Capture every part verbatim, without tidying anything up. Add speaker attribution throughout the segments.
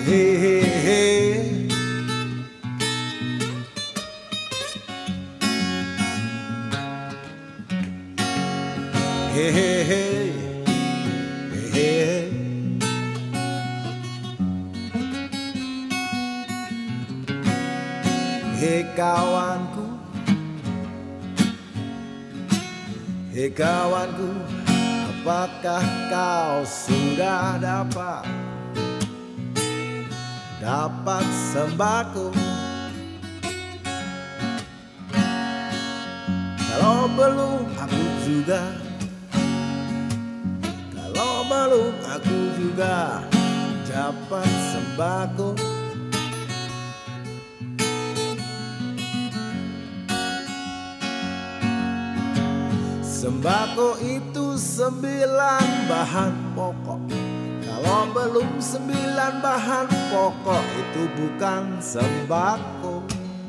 Speaker 1: Hey, hey, hey. Hey, hey, hey. Hey, hey. Hei kawanku, hei kawanku, apakah kau sudah dapat dapat sembako? Kalau belum aku juga, kalau belum aku juga dapat sembako. Sembako itu sembilan bahan pokok. Kalau belum sembilan bahan pokok, itu bukan sembako.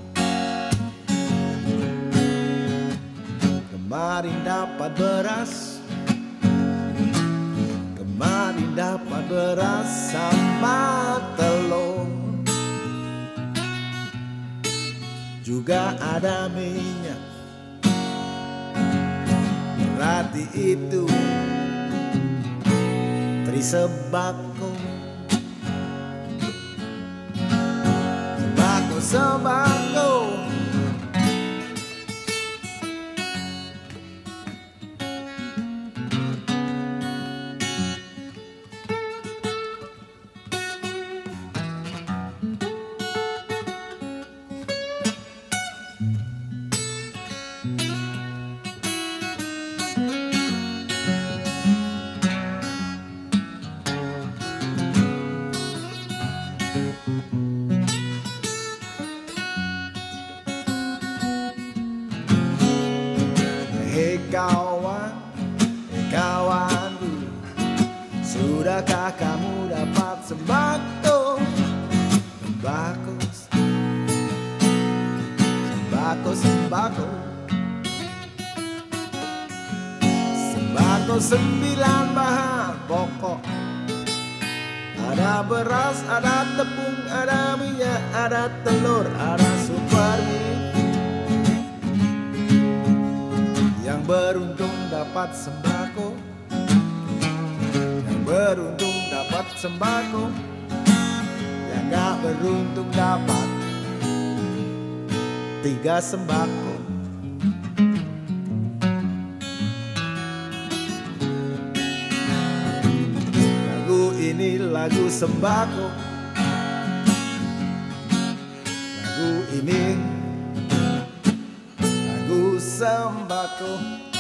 Speaker 1: Kemarin dapat beras, kemarin dapat beras sama telur, juga ada minyak. Berarti itu trisembako. Sembako, sembako. Hei kawan, hei kawanku, sudahkah kamu dapat sembako? Sembako, sembako, sembako. Sembako sembilan bahan pokok. Ada beras, ada tepung, ada minyak, ada telur, ada supermie. Yang beruntung dapat sembako, yang beruntung dapat sembako, yang gak beruntung dapat tiga sembako. Lagu ini lagu sembako, lagu ini lagu sembako.